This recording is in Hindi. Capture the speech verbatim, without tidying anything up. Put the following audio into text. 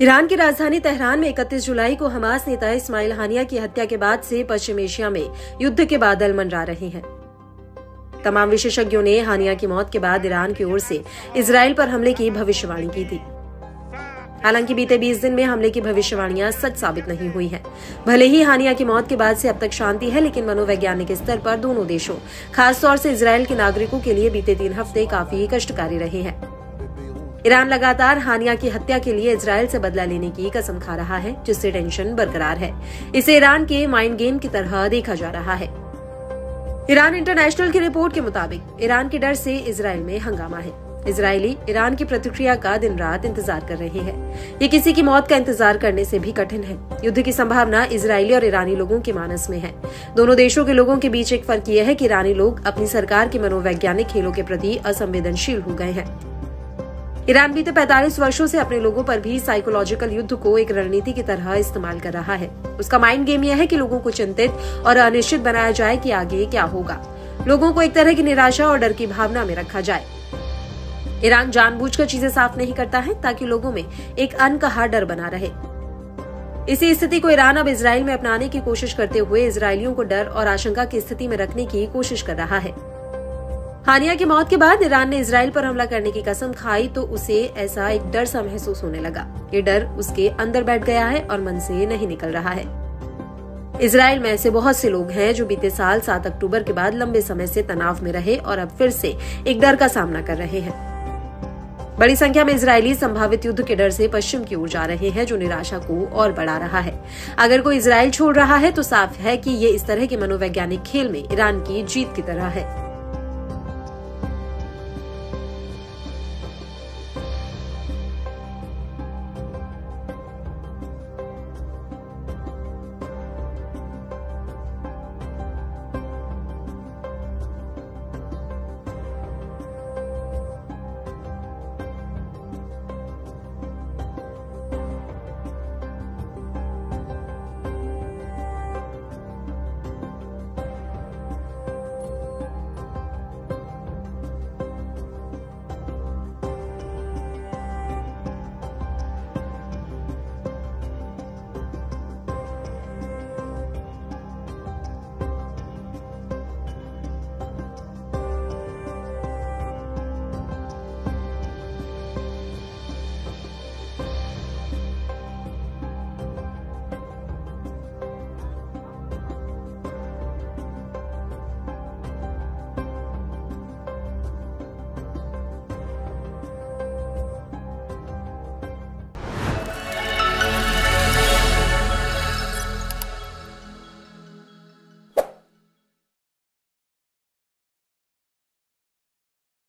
ईरान की राजधानी तेहरान में इकतीस जुलाई को हमास नेता इस्माइल हानिया की हत्या के बाद से पश्चिम एशिया में युद्ध के बादल मंडरा रहे हैं। तमाम विशेषज्ञों ने हानिया की मौत के बाद ईरान की ओर से इजराइल पर हमले की भविष्यवाणी की थी। हालांकि बीते बीस दिन में हमले की भविष्यवाणियां सच साबित नहीं हुई हैं। भले ही हानिया की मौत के बाद से अब तक शांति है, लेकिन मनोवैज्ञानिक स्तर पर दोनों देशों, खासतौर से इजराइल के नागरिकों के लिए बीते तीन हफ्ते काफी कष्टकारी रहे हैं। ईरान लगातार हानिया की हत्या के लिए इजराइल से बदला लेने की कसम खा रहा है, जिससे टेंशन बरकरार है। इसे ईरान के माइंड गेम की तरह देखा जा रहा है। ईरान इंटरनेशनल की रिपोर्ट के मुताबिक ईरान के डर से इजराइल में हंगामा है। इजरायली ईरान की प्रतिक्रिया का दिन रात इंतजार कर रहे हैं। ये किसी की मौत का इंतजार करने से भी कठिन है। युद्ध की संभावना इजरायली और ईरानी लोगों के मानस में है। दोनों देशों के लोगों के बीच एक फर्क यह है कि ईरानी लोग अपनी सरकार के मनोवैज्ञानिक खेलों के प्रति असंवेदनशील हो गए हैं। ईरान बीते पैंतालीस वर्षों से अपने लोगों पर भी साइकोलॉजिकल युद्ध को एक रणनीति की तरह इस्तेमाल कर रहा है। उसका माइंड गेम यह है कि लोगों को चिंतित और अनिश्चित बनाया जाए कि आगे क्या होगा। लोगों को एक तरह की निराशा और डर की भावना में रखा जाए। ईरान जानबूझकर चीजें साफ नहीं करता है ताकि लोगों में एक अनकहा डर बना रहे। इसी स्थिति को ईरान अब इजराइल में अपनाने की कोशिश करते हुए इजरायलियों को डर और आशंका की स्थिति में रखने की कोशिश कर रहा है। हानिया की मौत के बाद ईरान ने इजराइल पर हमला करने की कसम खाई तो उसे ऐसा एक डर सा महसूस होने लगा। ये डर उसके अंदर बैठ गया है और मन से नहीं निकल रहा है। इजराइल में ऐसे बहुत से लोग हैं जो बीते साल सात अक्टूबर के बाद लंबे समय से तनाव में रहे और अब फिर से एक डर का सामना कर रहे हैं। बड़ी संख्या में इजरायली संभावित युद्ध के डर से पश्चिम की ओर जा रहे हैं, जो निराशा को और बढ़ा रहा है। अगर कोई इजराइल छोड़ रहा है तो साफ है कि ये इस तरह के मनोवैज्ञानिक खेल में ईरान की जीत की तरह है।